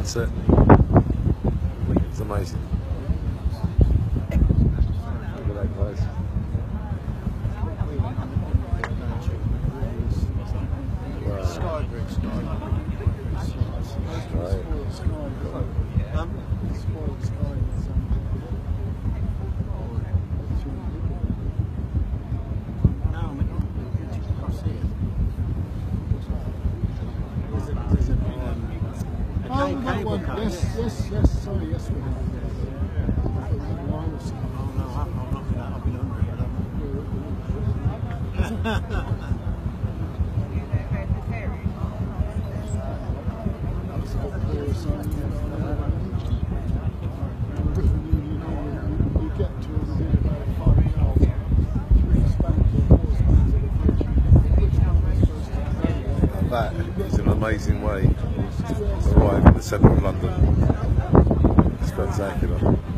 sunset. It's amazing. Look at that place. Yes, sorry, yes we have. That is an amazing way to arrive in the centre of London. It's spectacular.